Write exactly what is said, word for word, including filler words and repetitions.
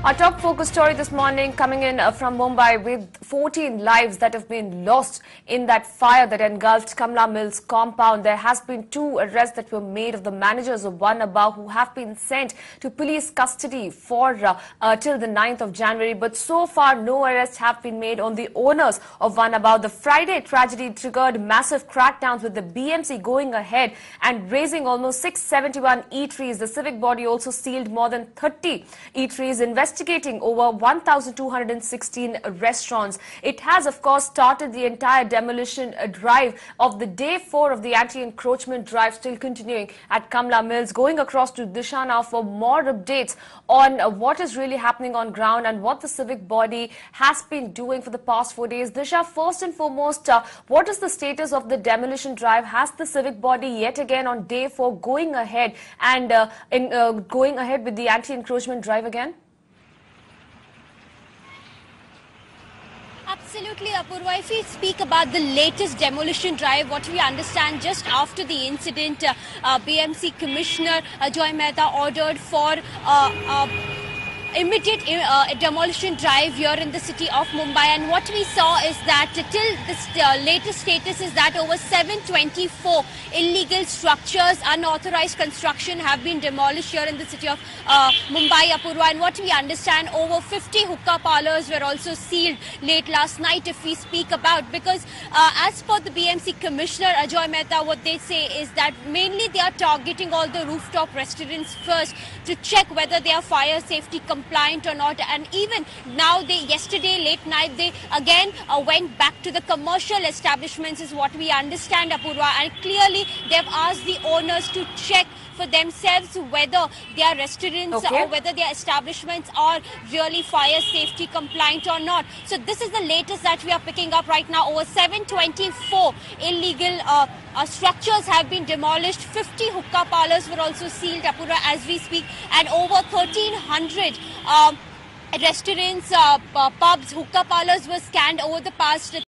Our top focus story this morning coming in uh, from Mumbai with fourteen lives that have been lost in that fire that engulfed Kamla Mills compound. There has been two arrests that were made of the managers of One Above who have been sent to police custody for uh, uh, till the ninth of January. But so far no arrests have been made on the owners of One Above. The Friday tragedy triggered massive crackdowns with the B M C going ahead and raising almost six hundred seventy-one eateries. The civic body also sealed more than thirty eateries, investigating over one thousand two hundred sixteen restaurants. It has, of course, started the entire demolition drive of the day four of the anti-encroachment drive, still continuing at Kamla Mills. Going across to Disha now for more updates on uh, what is really happening on ground and what the civic body has been doing for the past four days. Disha, first and foremost, uh, what is the status of the demolition drive? Has the civic body yet again on day four going ahead and uh, in, uh, going ahead with the anti-encroachment drive again? Absolutely, Apurva. If we speak about the latest demolition drive, what we understand just after the incident, uh, uh, B M C Commissioner Ajoy Mehta ordered for uh, uh, immediate uh, demolition drive here in the city of Mumbai, and what we saw is that uh, till this uh, latest status is that over seven hundred twenty-four illegal structures, unauthorized construction have been demolished here in the city of uh, Mumbai, Apurva. And what we understand, over fifty hookah parlors were also sealed late last night, if we speak about, because uh, as per the B M C Commissioner Ajoy Mehta, what they say is that mainly they are targeting all the rooftop restaurants first to check whether they are fire safety compliant or not. And even now, they yesterday late night they again uh, went back to the commercial establishments, is what we understand, Apurva, and clearly they've asked the owners to check for themselves whether their restaurants okay. or whether their establishments are really fire safety compliant or not. So this is the latest that we are picking up right now. Over seven hundred twenty-four illegal uh, uh, structures have been demolished. fifty hookah parlors were also sealed, Apurva, as we speak, and over thirteen hundred um, restaurants, uh, pubs, hookah parlors were scanned over the past